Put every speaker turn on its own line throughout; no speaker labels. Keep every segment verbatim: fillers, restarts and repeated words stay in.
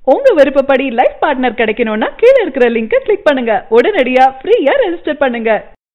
உங்க விருப்பப்படி life partner கிடைக்கணும்னா கீழ இருக்கிற லிங்கை கிளிக் பண்ணுங்க. உடனடியா ஃப்ரீயா ரெஜிஸ்டர் பண்ணுங்க.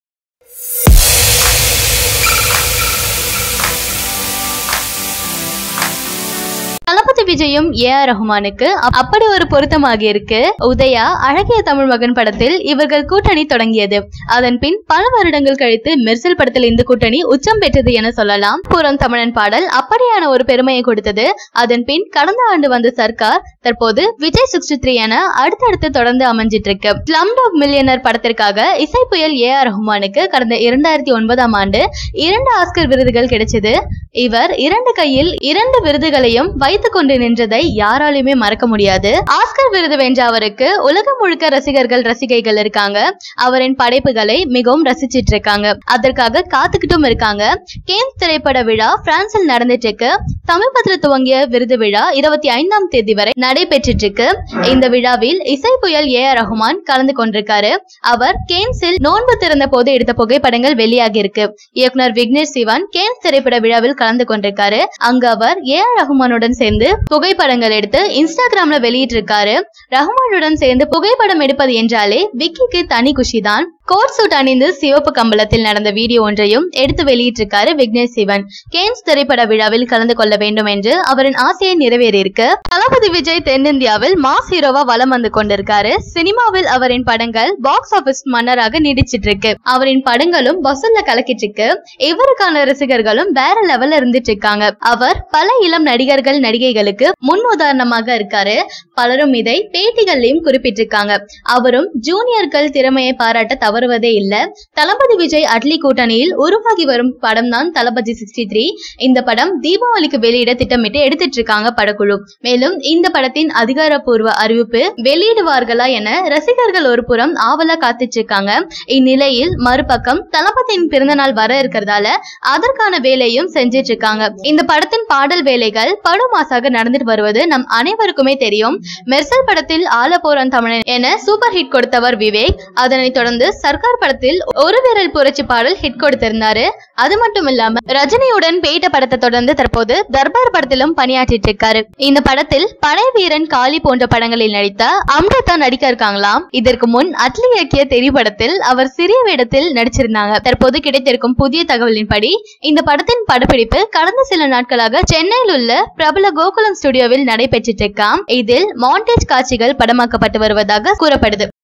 தளபதி விஜயும் ஏ ஆர் ரஹ்மானுக்கு அப்படி ஒரு பொருத்தமாக இருக்கு. உதயா அழகிய தமிழ் மகன் படத்தில் இவர்கள் கூட்டணி தொடங்கியது. அதன் பின் பல வருடங்கள் கழித்து மெர்சல் படத்தில் இந்த கூட்டணி உச்சம் பெற்றது என சொல்லலாம். புறம் தமிழன் பாடல் அப்படியான ஒரு பெருமையை கொடுத்தது. அதன் பின் கடந்த ஆண்டு வந்த சர்க்கார், தற்போது விஜய் சிக்ஸ்டி த்ரீ என அடுத்தடுத்து தொடர்ந்து அமைஞ்சிட்டு இருக்கு. ஸ்லம்டாக் மில்லியனர் படத்திற்காக இசை புயல் ஏ ஆர் ரஹ்மானுக்கு கடந்த இரண்டாயிரத்தி ஒன்பதாம் ஆண்டு இரண்டு ஆஸ்கர் விருதுகள் கிடைச்சது. இவர் இரண்டு கையில் இரண்டு விருதுகளையும் வைத்துக் கொண்டு நின்றதை யாராலுமே மறக்க முடியாது. ஆஸ்கர் விருது வென்ற அவருக்கு உலகம் முழுக்க ரசிகர்கள் ரசிகைகள் இருக்காங்க. அவரின் படைப்புகளை மிகவும் ரசிச்சிட்டு இருக்காங்க. அதற்காக காத்துக்கிட்டும் இருக்காங்க. கேன்ஸ் திரைப்பட விழா பிரான்சில் நடந்துட்டு இருக்கு. சமீபத்தில் துவங்கிய விருது விழா இருபத்தி ஐந்தாம் தேதி வரை நடைபெற்றிட்டு இருக்கு. இந்த விழாவில் இசை புயல் ஏ ஆர் ரஹ்மான் கலந்து கொண்டிருக்காரு. அவர் கேன்ஸில் நோன்பு திறந்த போது எடுத்த புகைப்படங்கள் வெளியாகி இருக்கு. இயக்குனர் விக்னேஷ் சிவன் கேன்ஸ் திரைப்பட விழாவில் கலந்து கொண்டிருக்காரு. அங்கு அவர் ஏ ஆர் ரஹ்மானுடன் சேர்ந்து புகைப்படங்கள் எடுத்து இன்ஸ்டாகிராம்ல வெளியிட்டு இருக்காரு. ரஹ்மானுடன் சேர்ந்து புகைப்படம் எடுப்பது என்றாலே விக்கிக்கு தனி குஷிதான். கோட் சூட் அணிந்து சிவப்பு கம்பளத்தில் நடந்த வீடியோ ஒன்றையும் எடுத்து வெளியிட்டிருக்காரு விக்னேஷ் சிவன். கேன்ஸ் திரைப்பட விழாவில் கலந்து கொள்ள வேண்டும் என்று அவரின் ஆசையை நிறைவேறி இருக்கு. தளபதி விஜய் தென்னிந்தியாவில் மாஸ் ஹீரோவா வலம் வந்து கொண்டிருக்காரு. சினிமாவில் அவரின் படங்கள் பாக்ஸ் ஆபீஸ் மன்னராக நீடிச்சிட்டு இருக்கு. அவரின் படங்களும் வசூல்ல கலக்கிட்டு இருக்கு. இவருக்கான ரசிகர்களும் வேற லெவல்ல இருந்துட்டு இருக்காங்க. அவர் பல இளம் நடிகர்கள் நடிகைகளுக்கு முன் உதாரணமாக இருக்காரு. பலரும் இதை பேட்டிகள்லயும் குறிப்பிட்டிருக்காங்க. அவரும் ஜூனியர்கள் திறமையை பாராட்ட தவறுவதே இல்ல. தளபதி விஜய் அட்லி கூட்டணியில் உருவாகி வரும் படம் தான் தளபதி சிக்ஸ்டி த்ரீ. இந்த படம் தீபாவளிக்கு வெளியிட திட்டமிட்டு எடுத்துட்டு இருக்காங்க படக்குழு. மேலும் இந்த படத்தின் அதிகாரப்பூர்வ அறிவிப்பு வெளியிடுவார்களா என ரசிகர்கள் ஒரு புறம் ஆவலா காத்துட்டு இருக்காங்க. இந்நிலையில் மறுபக்கம் தளபதியின் பிறந்தநாள் வர இருக்கிறதால அதற்கான வேலையும் செஞ்சிட்டு இருக்காங்க. இந்த படத்தின் பாடல் வேலைகள் படுமாசாக நடந்துட்டு வருவது நம் அனைவருக்குமே தெரியும். மெர்சல் படத்தில் ஆல போறான் தமிழன் என சூப்பர் ஹிட் கொடுத்தவர் விவேக். அதனை தொடர்ந்து சர்க்கார் படத்தில் ஒரு விரல் புரட்சி பாடல் ஹிட் கொடுத்திருந்தாரு. அது மட்டும் இல்லாம ரஜினியுடன் பேட்ட படத்தை தொடர்ந்து தற்போது தர்பார் படத்திலும் பணியாற்றிட்டு இருக்காரு. இந்த படத்தில் படை வீரன், காளி போன்ற படங்களில் நடித்த அம்ருதா நடிக்க இருக்காங்களாம். இதற்கு முன் அட்லி இயக்கிய தெரி படத்தில் அவர் சிறிய வேடத்தில் நடிச்சிருந்தாங்க. தற்போது கிடைத்திருக்கும் புதிய தகவலின்படி இந்த படத்தின் படப்பிடிப்பு கடந்த சில நாட்களாக சென்னையில் உள்ள பிரபல கோகுலம் ஸ்டுடியோவில் நடைபெற்றிட்டு இருக்காம். இதில் மாண்டேஜ் காட்சிகள் படமாக்கப்பட்டு வருவதாக கூறப்படுது.